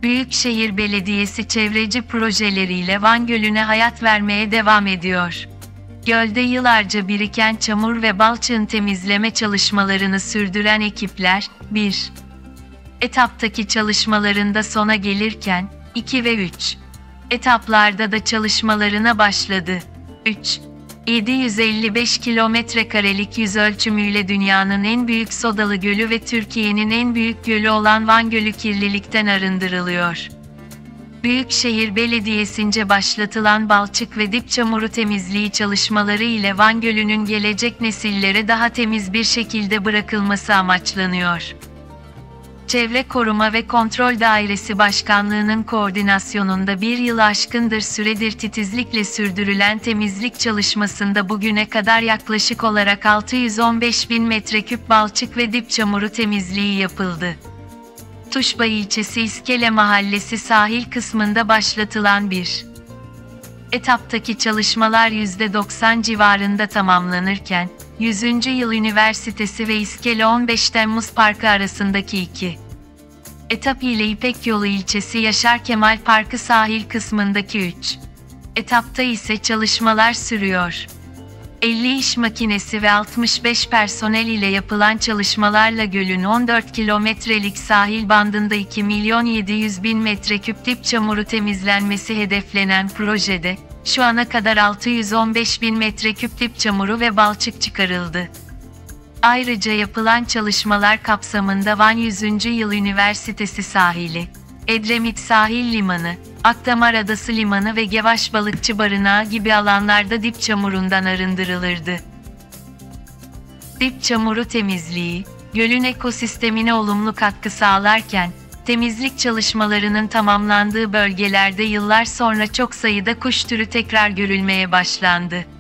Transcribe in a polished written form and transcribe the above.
Büyükşehir Belediyesi çevreci projeleriyle Van Gölü'ne hayat vermeye devam ediyor. Gölde yıllarca biriken çamur ve balçığın temizleme çalışmalarını sürdüren ekipler, 1. etaptaki çalışmalarında sona gelirken, 2 ve 3. etaplarda da çalışmalarına başladı. 3. 755 kilometrekarelik yüz ölçümüyle dünyanın en büyük sodalı gölü ve Türkiye'nin en büyük gölü olan Van Gölü kirlilikten arındırılıyor. Büyükşehir Belediyesi'nce başlatılan balçık ve dip çamuru temizliği çalışmaları ile Van Gölü'nün gelecek nesillere daha temiz bir şekilde bırakılması amaçlanıyor. Çevre Koruma ve Kontrol Dairesi Başkanlığı'nın koordinasyonunda bir yıl aşkındır süredir titizlikle sürdürülen temizlik çalışmasında bugüne kadar yaklaşık olarak 615 bin metreküp balçık ve dip çamuru temizliği yapıldı. Tuşba ilçesi İskele Mahallesi sahil kısmında başlatılan bir etaptaki çalışmalar %90 civarında tamamlanırken, 100. Yıl Üniversitesi ve İskele 15 Temmuz Parkı arasındaki 2 etap ile İpek Yolu ilçesi Yaşar Kemal Parkı sahil kısmındaki 3 etapta ise çalışmalar sürüyor. 50 iş makinesi ve 65 personel ile yapılan çalışmalarla gölün 14 kilometrelik sahil bandında 2.700.000 metreküp dip çamuru temizlenmesi hedeflenen projede, şu ana kadar 615.000 metreküp dip çamuru ve balçık çıkarıldı. Ayrıca yapılan çalışmalar kapsamında Van 100. Yıl Üniversitesi sahili, Edremit Sahil Limanı, Akdamar Adası Limanı ve Gevaş Balıkçı Barınağı gibi alanlarda dip çamurundan arındırılırdı. Dip çamuru temizliği, gölün ekosistemine olumlu katkı sağlarken, temizlik çalışmalarının tamamlandığı bölgelerde yıllar sonra çok sayıda kuş türü tekrar görülmeye başlandı.